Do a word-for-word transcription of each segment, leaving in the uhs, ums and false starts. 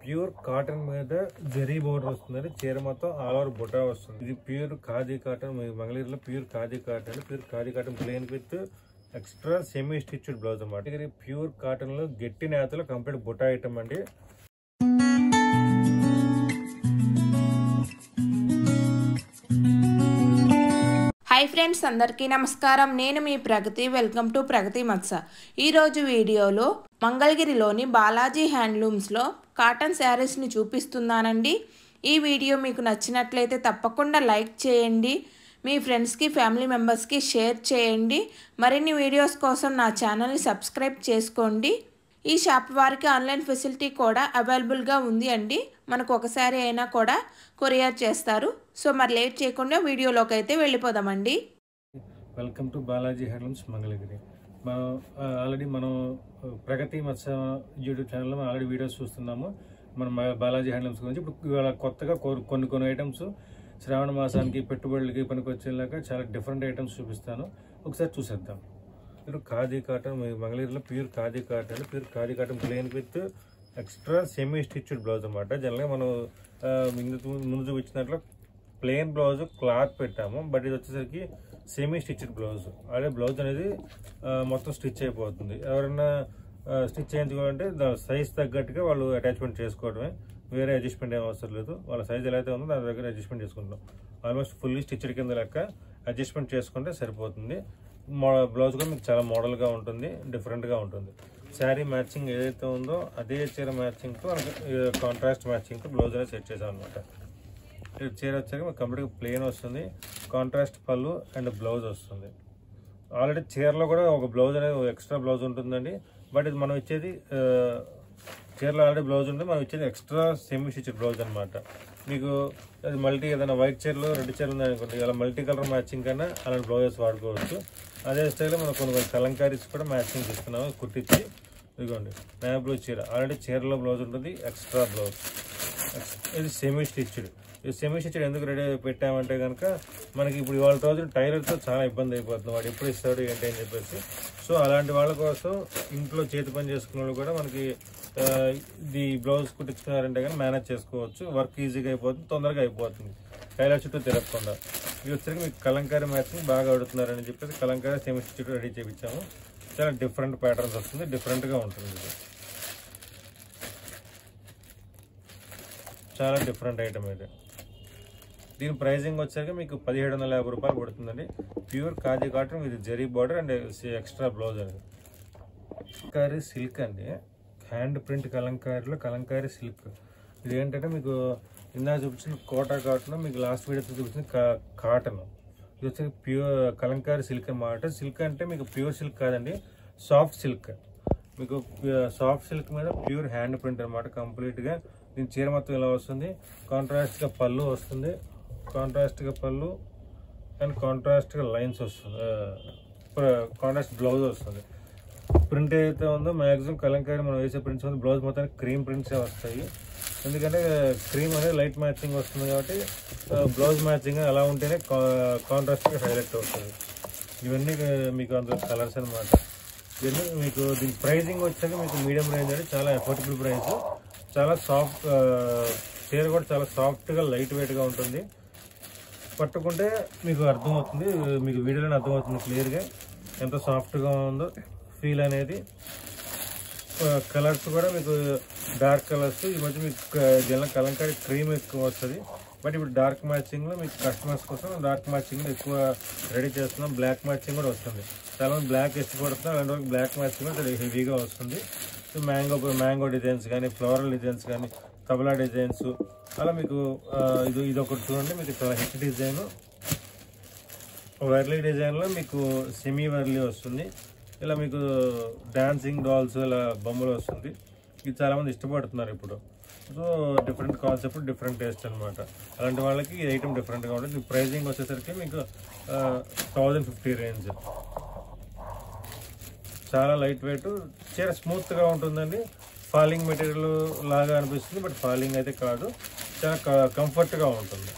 Pure cotton మీద zari border వస్తుంది. చీర మొత్తం ఆల్ ఓవర్ బుటా వస్తుంది. ఇది ప్యూర్ ఖాదీ కాటన్. మంగళగిరిలో pure khadi cotton, pure khadi cotton plain with extra semi stitched blouse అన్నమాట. ఇది ప్యూర్ కాటన్ లో గట్టి నేతలో కంప్లీట్ బుటా ఐటమ్ అండి. హాయ్ ఫ్రెండ్స్, అందరికీ నమస్కారం. నేను మీ ప్రగతి. వెల్కమ్ టు ప్రగతి మత్స. ఈరోజు వీడియోలో మంగళగిరిలోని బాలాజీ హ్యాండ్లూమ్స్లో కాటన్ శారీస్ని చూపిస్తున్నానండి. ఈ వీడియో మీకు నచ్చినట్లయితే తప్పకుండా లైక్ చేయండి, మీ ఫ్రెండ్స్కి ఫ్యామిలీ మెంబర్స్కి షేర్ చేయండి. మరిన్ని వీడియోస్ కోసం నా ఛానల్ని సబ్స్క్రైబ్ చేసుకోండి. ఈ షాప్ వారికి ఆన్లైన్ ఫెసిలిటీ కూడా అవైలబుల్గా ఉంది అండి. మనకు ఒకసారి అయినా కూడా కొరియర్ చేస్తారు. సో మరి లేట్ చేయకుండా వీడియోలోకి అయితే వెళ్ళిపోదామండి. Welcome to Balaji handlooms Mangalagiri. మనం ఆల్రెడీ మనం ప్రగతి మత్స్య యూట్యూబ్ ఛానల్లో ఆల్రెడీ వీడియోస్ చూస్తున్నాము మనం బాలాజీ హ్యాండ్లూమ్స్ గురించి. ఇప్పుడు ఇవాళ కొత్తగా కొన్ని కొన్ని ఐటమ్స్ శ్రావణ మాసానికి పెట్టుబడులకి పనికి వచ్చేలాగా చాలా డిఫరెంట్ ఐటమ్స్ చూపిస్తాను. ఒకసారి చూసేద్దాం. ఇప్పుడు ఖాదీ కాటన్, మంగళగిరిలో pure khadi cotton, pure khadi cotton plain with extra semi stitched blouse అనమాట. జనరల్గా మనం ముందు ముందు చూపించినట్లు ప్లెయిన్ బ్లౌజ్ క్లాత్ పెట్టాము, బట్ ఇది వచ్చేసరికి సెమీ స్టిచ్డ్ బ్లౌజ్. అదే బ్లౌజ్ అనేది మొత్తం స్టిచ్ అయిపోతుంది. ఎవరైనా స్టిచ్ చేయించుకోవాలంటే దాని సైజ్ తగ్గట్టుగా వాళ్ళు అటాచ్మెంట్ చేసుకోవడమే, వేరే అడ్జస్ట్మెంట్ ఏం అవసరం లేదు. వాళ్ళ సైజ్ ఎలా అయితే ఉందో దాని దగ్గర అడ్జస్ట్మెంట్ చేసుకుంటాం. ఆల్మోస్ట్ ఫుల్లీ స్టిచ్డ్ కింద లెక్క అడ్జస్ట్మెంట్ చేసుకుంటే సరిపోతుంది. మో బ్లౌజ్ కూడా మీకు చాలా మోడల్గా ఉంటుంది, డిఫరెంట్గా ఉంటుంది. శారీ మ్యాచింగ్ ఏదైతే ఉందో అదే చీర మ్యాచింగ్తో కాంట్రాస్ట్ మ్యాచింగ్తో బ్లౌజ్ అనేది సెట్ చేసాం అనమాట. చీర వచ్చాక మీకు కంప్లీట్గా ప్లెయిన్ వస్తుంది, కాంట్రాస్ట్ పళ్ళు అండ్ బ్లౌజ్ వస్తుంది. ఆల్రెడీ చీరలో కూడా ఒక బ్లౌజ్ అనేది ఎక్స్ట్రా బ్లౌజ్ ఉంటుందండి. బట్ ఇది మనం ఇచ్చేది చీరలో ఆల్రెడీ బ్లౌజ్ ఉంటుంది, మనం ఇచ్చేది ఎక్స్ట్రా సెమీ స్టిచ్డ్ బ్లౌజ్ అనమాట. మీకు అది మల్టీ ఏదైనా వైట్ చీరలో రెడ్ చీర ఉంది అనుకోండి, అలా మల్టీ కలర్ మ్యాచింగ్ కన్నా అలాంటి బ్లౌజెస్ వాడుకోవచ్చు. అదే స్టైల్లో మనం కొన్ని కొన్ని కలంకారీస్ కూడా మ్యాచింగ్ తీసుకున్నాము కుట్టించి. ఇదిగోండి నేవీ బ్లూ చీర, ఆల్రెడీ చీరలో బ్లౌజ్ ఉంటుంది, ఎక్స్ట్రా బ్లౌజ్. ఇది సెమీ స్టిచ్డ్. ఈ సెమీ స్టిచ్డ్ ఎందుకు రెడీ పెట్టామంటే కనుక మనకి ఇప్పుడు ఇవాళ రోజు టైలర్తో చాలా ఇబ్బంది అయిపోతుంది, వాడు ఎప్పుడు ఇస్తాడు ఏంటి అని చెప్పేసి. సో అలాంటి వాళ్ళ కోసం ఇంట్లో చేతి పని చేసుకున్న వాళ్ళు కూడా మనకి ఇది బ్లౌజ్ కుట్టించుకున్నారంటే కానీ మేనేజ్ చేసుకోవచ్చు. వర్క్ ఈజీగా అయిపోతుంది, తొందరగా అయిపోతుంది, టైలర్ చుట్టూ తిరగకుండా. ఇది వచ్చరికి మీకు కలంకారీ మ్యాచింగ్ బాగా అడుగుతున్నారని చెప్పేసి కలంకారీ సెమీ స్టిచ్డ్ రెడీ చేయించాము. చాలా డిఫరెంట్ ప్యాటర్న్స్ వస్తుంది, డిఫరెంట్గా ఉంటుంది. ఇది చాలా డిఫరెంట్ ఐటమ్ ఇది. దీని ప్రైజింగ్ వచ్చాక మీకు పదిహేడు వందల యాభై రూపాయలు పడుతుందండి. Pure khadi cotton with zari border and extra blouse అనేది. కలంకారీ సిల్క్ అండి, హ్యాండ్ ప్రింట్ కలంకారీలో కలంకారీ సిల్క్. ఇది ఏంటంటే మీకు ఇందా చూపించిన కోటా కాటన్, మీకు లాస్ట్ వీడియోతో చూపించిన కాటన్. ఇది వచ్చి ప్యూర్ కలంకారీ సిల్క్ అన్నమాట. సిల్క్ అంటే మీకు ప్యూర్ సిల్క్ కాదండి, సాఫ్ట్ సిల్క్. మీకు సాఫ్ట్ సిల్క్ మీద ప్యూర్ హ్యాండ్ ప్రింట్ అనమాట కంప్లీట్గా. దీని చీర మొత్తం ఇలా వస్తుంది, కాంట్రాస్ట్గా పళ్ళు వస్తుంది, కాంట్రాస్ట్గా పళ్ళు అండ్ కాంట్రాస్ట్గా లైన్స్ వస్తుంది, కాంట్రాస్ట్ బ్లౌజ్ వస్తుంది. ప్రింట్ ఏదైతే ఉందో మ్యాక్సిమం కలంకారీ మనం వేసే ప్రింట్స్ ఉంది, బ్లౌజ్ మొత్తానికి క్రీమ్ ప్రింట్సే వస్తాయి. ఎందుకంటే క్రీమ్ అనేది లైట్ మ్యాచింగ్ వస్తుంది కాబట్టి బ్లౌజ్ మ్యాచింగ్ అలా ఉంటేనే కాంట్రాస్ట్గా హైలైట్ అవుతుంది. ఇవన్నీ మీకు అందులో కలర్స్ అనమాట. ఇవన్నీ మీకు దీని ప్రైజింగ్ వచ్చాక మీకు మీడియం రేంజ్ అంటే చాలా అఫోర్డబుల్ ప్రైస్. చాలా సాఫ్ట్ చీర కూడా చాలా సాఫ్ట్గా లైట్ వెయిట్గా ఉంటుంది. పట్టుకుంటే మీకు అర్థమవుతుంది, మీకు వీడియోలోనే అర్థమవుతుంది క్లియర్గా ఎంత సాఫ్ట్గా ఉందో ఫీల్ అనేది. కలర్స్ కూడా మీకు డార్క్ కలర్స్. ఈ మధ్య మీకు జనరల్ కలంకారీ క్రీమ్ ఎక్కువ వస్తుంది, బట్ ఇప్పుడు డార్క్ మ్యాచింగ్లో మీకు కస్టమర్స్ కోసం డార్క్ మ్యాచింగ్లో ఎక్కువ రెడీ చేస్తున్నాం. బ్లాక్ మ్యాచింగ్ కూడా వస్తుంది, చాలా మంది బ్లాక్ ఇష్టపడుతున్నాం, అలాంటి వరకు బ్లాక్ మ్యాచింగ్ కూడా హెవీగా వస్తుంది. మ్యాంగో మ్యాంగో డిజైన్స్ కానీ, ఫ్లోరల్ డిజైన్స్ కానీ, తబలా డిజైన్స్ అలా మీకు ఇది ఇది ఒకటి చూడండి. మీకు చాలా హిట్ డిజైన్ వర్లీ డిజైన్లో మీకు సెమీ వర్లీ వస్తుంది. ఇలా మీకు డాన్సింగ్ డాల్స్ ఇలా బొమ్మలు వస్తుంది. ఇది చాలామంది ఇష్టపడుతున్నారు ఇప్పుడు. So different concept, different taste అనమాట. అలాంటి వాళ్ళకి ఈ ఐటమ్ డిఫరెంట్గా ఉంటుంది. ప్రైజింగ్ వచ్చేసరికి మీకు థౌజండ్ ఫిఫ్టీ రేంజ్. చాలా లైట్ వెయిట్, చీర స్మూత్గా ఉంటుందండి. ఫాలింగ్ మెటీరియల్ లాగా అనిపిస్తుంది, బట్ ఫాలింగ్ అయితే కాదు, చాలా కంఫర్ట్గా ఉంటుంది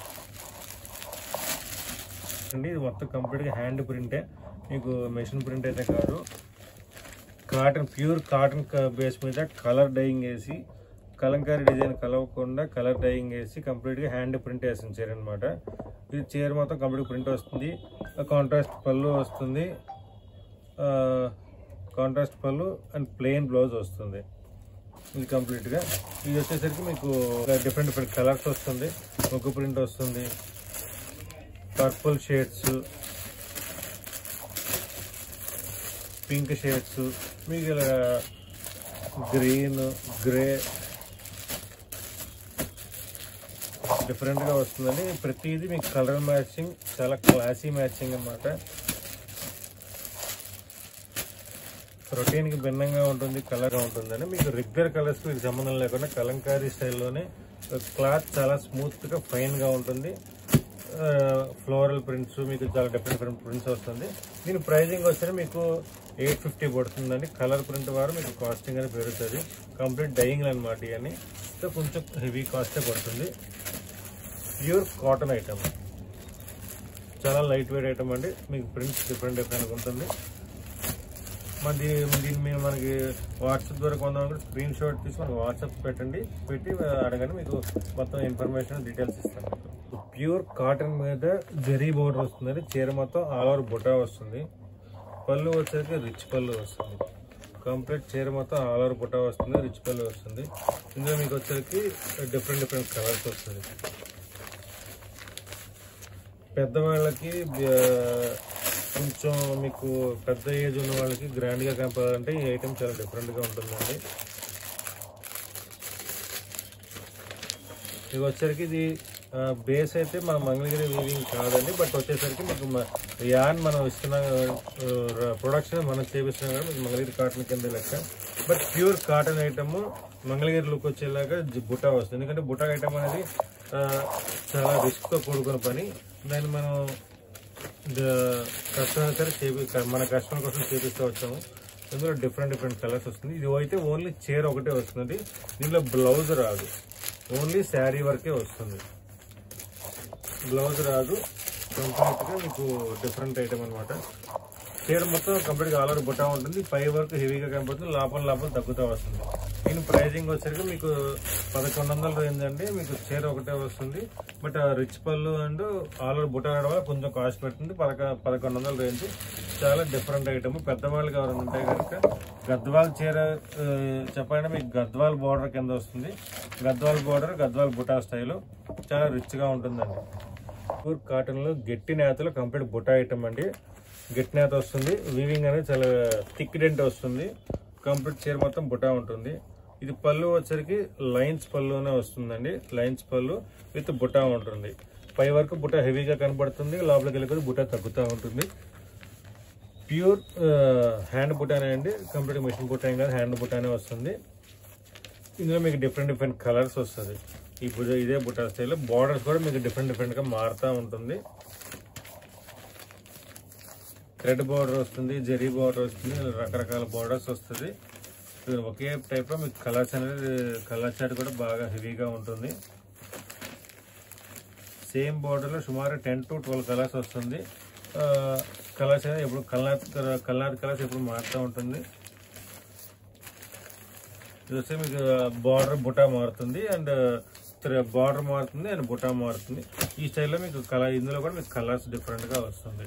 అండి. ఇది మొత్తం కంప్లీట్గా హ్యాండ్ ప్రింటే, మీకు మెషిన్ ప్రింట్ అయితే కాదు. కాటన్, ప్యూర్ కాటన్ బేస్ మీద కలర్ డైయింగ్ వేసి కలంకారీ డిజైన్ కలవకుండా కలర్ డైయింగ్ వేసి కంప్లీట్గా హ్యాండ్ ప్రింట్ వేసిన చీర అనమాట. ఇది చీర మొత్తం కంప్లీట్ ప్రింట్ వస్తుంది. కాంట్రాస్ట్ పళ్ళు వస్తుంది, కాంట్రాస్ట్ పళ్ళు అండ్ ప్లెయిన్ బ్లౌజ్ వస్తుంది. ఇది కంప్లీట్గా ఇది వచ్చేసరికి మీకు డిఫరెంట్ డిఫరెంట్ కలర్స్ వస్తుంది. ముగ్గు ప్రింట్ వస్తుంది, పర్పుల్ షేడ్స్, పింక్ షేడ్స్, మీకు ఇలా గ్రీన్, గ్రే డిఫరెంట్గా వస్తుందండి. ప్రతిదీ మీకు కలర్ మ్యాచింగ్, చాలా క్లాసీ మ్యాచింగ్ అన్నమాట. రొటీన్కి భిన్నంగా ఉంటుంది, కలర్గా ఉంటుందండి. మీకు రెగ్యులర్ కలర్స్ మీకు సంబంధం లేకుండా కలంకారీ స్టైల్లోనే క్లాత్ చాలా స్మూత్గా ఫైన్గా ఉంటుంది. ఫ్లోరల్ ప్రింట్స్ మీకు చాలా డిఫరెంట్ డిఫరెంట్ ప్రింట్స్ వస్తుంది. దీని ప్రైజింగ్ వచ్చి మీకు ఎయిట్ ఫిఫ్టీ పడుతుందండి. కలర్ ప్రింట్ వారు మీకు కాస్టింగ్ అని పెరుగుతుంది. కంప్లీట్ డైయింగ్ అనమాట. ఇవన్నీ సో కొంచెం హెవీ కాస్టే పడుతుంది. ప్యూర్ కాటన్ ఐటమ్, చాలా లైట్ వెయిట్ ఐటమ్ అండి. మీకు ప్రింట్స్ డిఫరెంట్ డిఫరెంట్గా ఉంటుంది. మన దీని మీద మనకి వాట్సాప్ ద్వారా కొందామని స్క్రీన్ షాట్ తీసి మనకి వాట్సాప్ పెట్టండి, పెట్టి అడగండి, మీకు మొత్తం ఇన్ఫర్మేషన్ డీటెయిల్స్ ఇస్తాను. ప్యూర్ కాటన్ మీద జరీ బోర్డర్ వస్తుంది. చీర మొత్తం ఆల్ ఓవర్ బుటా వస్తుంది. పళ్ళు వచ్చేసరికి రిచ్ పళ్ళు వస్తుంది. కంప్లీట్ చీర మొత్తం ఆల్ ఓవర్ బుటా వస్తుంది, రిచ్ పళ్ళు వస్తుంది. ఇందులో మీకు వచ్చేసరికి డిఫరెంట్ డిఫరెంట్ కలర్స్ వస్తుంది. పెద్దవాళ్ళకి కొంచెం మీకు పెద్ద ఏజ్ ఉన్న వాళ్ళకి గ్రాండ్గా కనపడాలంటే ఈ ఐటమ్ చాలా డిఫరెంట్గా ఉంటుందండి. ఇది వచ్చేసరికి ఇది బేస్ అయితే మన మంగళగిరి వీవింగ్ కాదండి, బట్ వచ్చేసరికి మీకు యాన్ మనం ఇస్తున్న ప్రొడక్షన్ మనం చేపిస్తున్నాం కదా, మీకు మంగళగిరి కాటన్ కింద లెక్క. But pure cotton item Mangalagiri look వచ్చేలాగా బుటా వస్తుంది. ఎందుకంటే బుటా ఐటమ్ అనేది చాలా రిస్క్తో కూడుకున్న పని. దాన్ని మనం కస్టమర్ సరే చేపి మన కస్టమర్ కోసం చేపిస్తూ వచ్చాము. ఇందులో డిఫరెంట్ డిఫరెంట్ కలర్స్ వస్తుంది. ఇది అయితే ఓన్లీ చీర ఒకటే వస్తుంది. దీనిలో బ్లౌజ్ రాదు, ఓన్లీ శారీ వరకే వస్తుంది. బ్లౌజ్ రాదు, కంప్లీట్గా మీకు డిఫరెంట్ ఐటమ్ అనమాట. చీర మొత్తం కంప్లీట్గా ఆల్ ఓవర్ బుటా ఉంటుంది. పై వరకు హెవీగా కనపడుతుంది, లోపల లోపల తగ్గుతూ వస్తుంది. దీని ప్రైజింగ్ వచ్చేసరికి మీకు పదకొండు వందల రేంజ్ అండి. మీకు చీర ఒకటే వస్తుంది. బట్ రిచ్ పళ్ళు అండ్ ఆల్ ఓవర్ బుటా వల్ల కొంచెం కాస్ట్ పెడుతుంది. పదక పదకొండు వందల రేంజ్ చాలా డిఫరెంట్ ఐటమ్. పెద్దవాళ్ళకి ఎవరైనా ఉంటే కనుక గద్వాల్ చీర చెప్పండి, మీకు గద్వాల్ బోర్డర్ కింద వస్తుంది. గద్వాల్ బోర్డర్, గద్వాల్ బుటా స్టైల్ చాలా రిచ్గా ఉంటుందండి. ప్యూర్ కాటన్లో గట్టి నేతలో కంప్లీట్ బుటా ఐటమ్ అండి. గట్టి నేత వస్తుంది. వీవింగ్ అనేది చాలా థిక్ డెంట్ వస్తుంది. కంప్లీట్ చీర మొత్తం బుటా ఉంటుంది. ఇది పళ్ళు వచ్చరికి లైన్స్ పళ్ళునే వస్తుందండి. లైన్స్ పళ్ళు విత్ బుటా ఉంటుంది. పై వరకు బుటా హెవీగా కనబడుతుంది, లోపలికి వెళ్ళి బుటా తగ్గుతూ ఉంటుంది. ప్యూర్ హ్యాండ్ బుటానే అండి. కంప్లీట్ మిషన్ బుటా కాదు, హ్యాండ్ బుటానే వస్తుంది. ఇందులో మీకు డిఫరెంట్ డిఫరెంట్ కలర్స్ వస్తుంది. ఈ బుజ ఇదే బుటా స్టైల్. బార్డర్స్ కూడా మీకు డిఫరెంట్ డిఫరెంట్గా మారుతూ ఉంటుంది. థ్రెడ్ బార్డర్ వస్తుంది, జరీ బార్డర్ వస్తుంది, రకరకాల బార్డర్స్ వస్తుంది. ఒకే టైప్లో మీకు కలర్స్ అనేది కలర్ చార్ట్ కూడా బాగా హెవీగా ఉంటుంది. సేమ్ బార్డర్లో సుమారు టెన్ టు ట్వెల్వ్ కలర్స్ వస్తుంది. కలర్స్ అనేది ఎప్పుడు కలర్ కలర్ కలర్స్ ఎప్పుడు మారుతూ ఉంటుంది. ఇది వస్తే మీకు బార్డర్ బుటా మారుతుంది అండ్ బార్డర్ మారుతుంది అండ్ బుటా మారుతుంది. ఈ స్టైల్లో మీకు కలర్ ఇందులో కూడా మీకు కలర్స్ డిఫరెంట్గా వస్తుంది.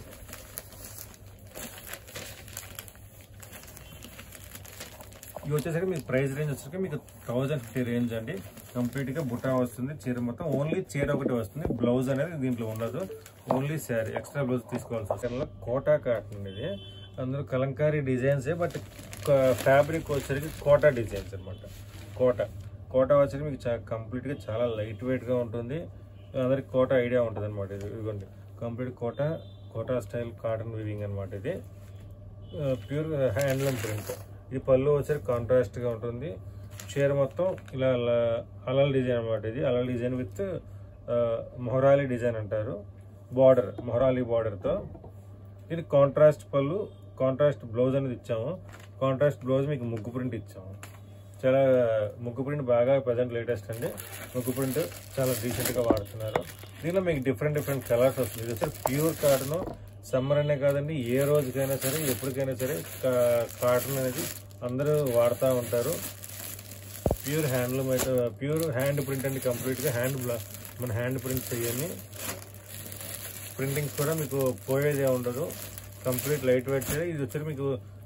ఇవి వచ్చేసరికి మీకు ప్రైస్ రేంజ్ వచ్చేసరికి మీకు థౌజండ్ ఫిఫ్టీ రేంజ్ అండి. కంప్లీట్గా బుటా వస్తుంది. చీర మొత్తం ఓన్లీ చీర ఒకటి వస్తుంది. బ్లౌజ్ అనేది దీంట్లో ఉండదు, ఓన్లీ శారీ. ఎక్స్ట్రా బ్లౌజ్ తీసుకోవాల్సి వస్తుంది. కోటా కాటన్ ఇది, అందులో కలంకారీ డిజైన్సే, బట్ ఫ్యాబ్రిక్ వచ్చేసరికి కోటా డిజైన్స్ అనమాట. కోటా కోటా వచ్చేసరికి మీకు చా కంప్లీట్గా చాలా లైట్ వెయిట్గా ఉంటుంది. అందరికి కోటా ఐడియా ఉంటుంది అనమాట. ఇది ఇదిగోండి complete Kota Kota style cotton weaving అనమాట. ఇది ప్యూర్ హ్యాండ్లూమ్ ప్రింట్. ఇది పళ్ళు వచ్చేసరికి కాంట్రాస్ట్గా ఉంటుంది. చీర మొత్తం ఇలా అలల్ డిజైన్ అనమాట. ఇది అలల్ డిజైన్ విత్ మొహరాలి డిజైన్ అంటారు. బార్డర్ మొహరాలి బార్డర్తో. ఇది కాంట్రాస్ట్ పళ్ళు, కాంట్రాస్ట్ బ్లౌజ్ అనేది ఇచ్చాము. కాంట్రాస్ట్ బ్లౌజ్ మీకు ముగ్గు ప్రింట్ ఇచ్చాము. చాలా ముగ్గు ప్రింట్ బాగా ప్రజెంట్ లేటెస్ట్ అండి. ముగ్గు ప్రింట్ చాలా డీసెంట్గా వాడుతున్నారు. దీనిలో మీకు డిఫరెంట్ డిఫరెంట్ కలర్స్ వస్తుంది. ఇది వచ్చి ప్యూర్ కాటన్. సమ్మర్ అనే కాదండి, ఏ రోజుకైనా సరే ఎప్పటికైనా సరే కాటన్ అనేది అందరూ వాడుతూ ఉంటారు. ప్యూర్ హ్యాండ్లూమ్ అయితే ప్యూర్ హ్యాండ్ ప్రింట్ అండి. కంప్లీట్గా హ్యాండ్ మన హ్యాండ్ ప్రింట్స్ అయ్యని ప్రింటింగ్స్ కూడా మీకు పోయేదే ఉండదు. Complete light weight. ఇది వచ్చి మీకు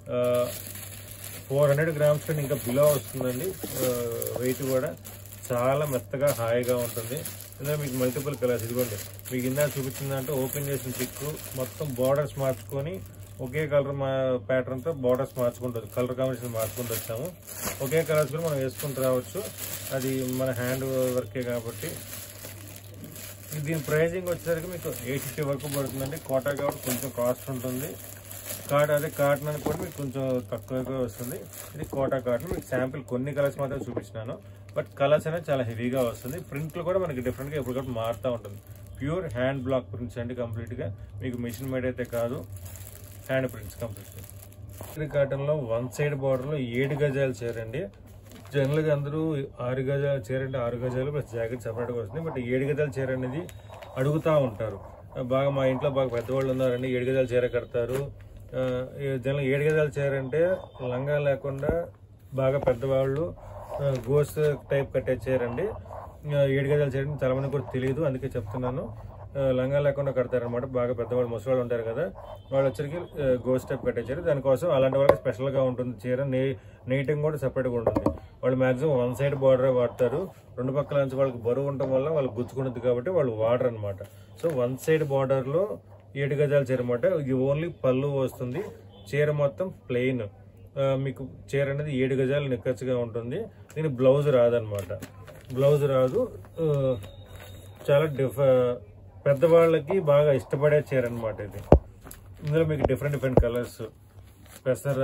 ఫోర్ హండ్రెడ్ గ్రామ్స్ కంటే ఇంకా బిలో వస్తుందండి. వెయిట్ కూడా చాలా మెత్తగా హాయిగా ఉంటుంది. ఇందులో మీకు మల్టిపుల్ కలర్స్. ఇదిగోండి మీకు ఇందా చూపించిందంటే ఓపెన్ చేసిన పిక్ మొత్తం బార్డర్స్ మార్చుకొని ఒకే కలర్ మా ప్యాటర్న్తో బార్డర్స్ మార్చుకుంటుంది, కలర్ కాంబినేషన్ మార్చుకుంటూ వచ్చాము. ఒకే కలర్స్ కూడా మనం వేసుకుంటూ రావచ్చు. అది మన హ్యాండ్ వర్కే కాబట్టి. దీని ప్రైజింగ్ వచ్చేసరికి మీకు ఎయిట్ ఫిఫ్టీ వరకు పడుతుందండి. కోటా కాబట్టి కొంచెం కాస్ట్ ఉంటుంది. కాట్ అదే కాటన్ అని కూడా మీకు కొంచెం తక్కువగా వస్తుంది. ఇది కోటా కాటన్. మీకు శాంపిల్ కొన్ని కలర్స్ మాత్రం చూపించినాను, బట్ కలర్స్ అనేది చాలా హెవీగా వస్తుంది. ప్రింట్లు కూడా మనకి డిఫరెంట్గా ఎప్పటికప్పుడు మారుతూ ఉంటుంది. ప్యూర్ హ్యాండ్ బ్లాక్ ప్రింట్స్ అండి. కంప్లీట్గా మీకు మిషన్ మేడ్ అయితే కాదు, హ్యాండ్ ప్రింట్స్ కంప్లీట్గా. కాటన్లో వన్ సైడ్ బార్డర్లో ఏడు గజాలు చేరండి. జనరల్గా అందరూ ఆరు గజాలు చీర అంటే ఆరు గజాలు ప్లస్ జాకెట్ సపరేట్గా వస్తుంది. బట్ ఏడు గజాల చీర అనేది అడుగుతూ ఉంటారు బాగా. మా ఇంట్లో బాగా పెద్దవాళ్ళు ఉన్నారండి, ఏడు గజాల చీర కడతారు. జనరల్గా ఏడు గజాల చీర అంటే లంగా లేకుండా బాగా పెద్దవాళ్ళు గోస్ టైప్ కట్టే చీర అండి. ఏడు గజాల చీర చాలా మంది కూడా తెలియదు, అందుకే చెప్తున్నాను. లంగా లేకుండా కడతారనమాట. బాగా పెద్దవాళ్ళు ముసలివాళ్ళు ఉంటారు కదా, వాళ్ళు వచ్చరికి గోస్ టైప్ కట్టే చీర. దానికోసం అలాంటి వాళ్ళకి స్పెషల్గా ఉంటుంది చీర. నే నెయిటింగ్ కూడా సెపరేట్గా ఉంటుంది. వాళ్ళు మాక్సిమం వన్ సైడ్ బార్డరే వాడతారు. రెండు పక్కల నుంచి వాళ్ళకి బరువు ఉండటం వల్ల వాళ్ళు గుచ్చుకుంటుంది కాబట్టి వాళ్ళు వాడరు అనమాట. సో వన్ సైడ్ బార్డర్లో ఏడు గజాల చీర అనమాట. ఇది ఓన్లీ పళ్ళు వస్తుంది. చీర మొత్తం ప్లెయిన్. మీకు చీర అనేది ఏడు గజాలు నిక్కచ్చిగా ఉంటుంది. దీని బ్లౌజ్ రాదనమాట. బ్లౌజ్ రాదు. చాలా డిఫ పెద్దవాళ్ళకి బాగా ఇష్టపడే చీర అనమాట ఇది. ఇందులో మీకు డిఫరెంట్ డిఫరెంట్ కలర్స్, పెసర,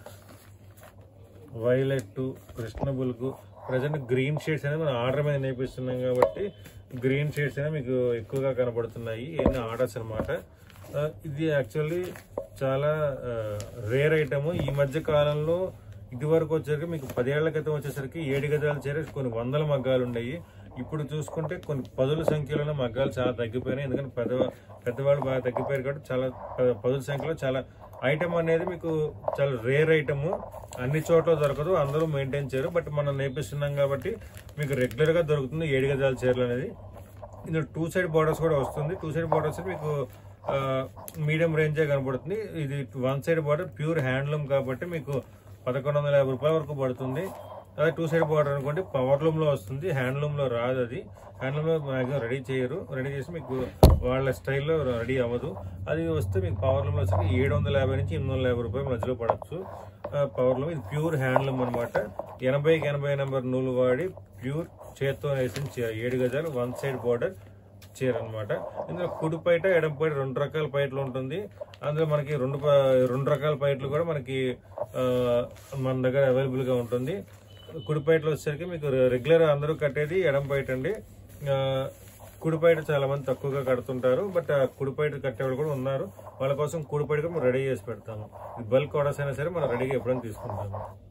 వైలెట్, కృష్ణ బులుగు, ప్రజెంట్ గ్రీన్ షేడ్స్ అనేది మనం ఆర్డర్ మీద నేర్పిస్తున్నాం కాబట్టి గ్రీన్ షేడ్స్ అనేవి మీకు ఎక్కువగా కనబడుతున్నాయి. ఎన్ని ఆర్డర్స్ అనమాట. ఇది యాక్చువల్లీ చాలా రేర్ ఐటమ్. ఈ మధ్య కాలంలో ఇది వరకు వచ్చేసరికి మీకు పదేళ్ల క్రితం వచ్చేసరికి ఏడు గజాల చీర కొన్ని వందల మగ్గాలు ఉన్నాయి. ఇప్పుడు చూసుకుంటే కొన్ని పదుల సంఖ్యలోనే మగ్గాలు చాలా తగ్గిపోయినాయి. ఎందుకంటే పెద్ద పెద్దవాళ్ళు బాగా తగ్గిపోయారు కాబట్టి చాలా పదుల సంఖ్యలో చాలా ఐటమ్ అనేది మీకు చాలా రేర్ ఐటమ్. అన్ని చోట్ల దొరకదు, అందరూ మెయింటైన్ చేయరు. బట్ మనం నేర్పిస్తున్నాం కాబట్టి మీకు రెగ్యులర్గా దొరుకుతుంది ఏడు గజాల చీరలు అనేది. ఇందులో టూ సైడ్ బార్డర్స్ కూడా వస్తుంది. టూ సైడ్ బార్డర్స్ మీకు మీడియం రేంజే కనబడుతుంది. ఇది one side border pure handloom కాబట్టి మీకు పదకొండు వందల యాభై రూపాయల వరకు పడుతుంది. అదే టూ సైడ్ బార్డర్ అనుకోండి పవర్లూమ్లో వస్తుంది, హ్యాండ్లూమ్లో రాదు. అది హ్యాండ్లూమ్లో మ్యాక్సిమం రెడీ చేయరు. రెడీ చేసి మీకు వాళ్ళ స్టైల్లో రెడీ అవ్వదు. అది వస్తే మీకు పవర్లూమ్లో వచ్చి ఏడు వందల యాభై నుంచి ఎనిమిది వందల యాభై రూపాయల మధ్యలో పడవచ్చు పవర్లూమ్. ఇది ప్యూర్ హ్యాండ్లూమ్ అనమాట. ఎనభైకి ఎనభై నెంబర్ నూలు వాడి ప్యూర్ చేత్తో వేసిన చీర, ఏడు గజాలు వన్ సైడ్ బార్డర్ చీర అనమాట. ఇందులో కుడి పైట ఎడం పైట రెండు రకాల పైట్లు ఉంటుంది. అందులో మనకి రెండు రెండు రకాల పైట్లు కూడా మనకి మన దగ్గర అవైలబుల్గా ఉంటుంది. కుడి పైట్లు వచ్చేసరికి మీకు రెగ్యులర్ అందరూ కట్టేది ఎడం పైట అండి. కుడి పైట చాలా మంది తక్కువగా కడుతుంటారు, బట్ కుడి పైట కట్టేవాళ్ళు కూడా ఉన్నారు. వాళ్ళ కోసం కుడి పైట కూడా మనం రెడీ చేసి పెడతాము. బల్క్ ఆర్డర్స్ అయినా సరే మనం రెడీగా ఎప్పుడైనా తీసుకుంటాము.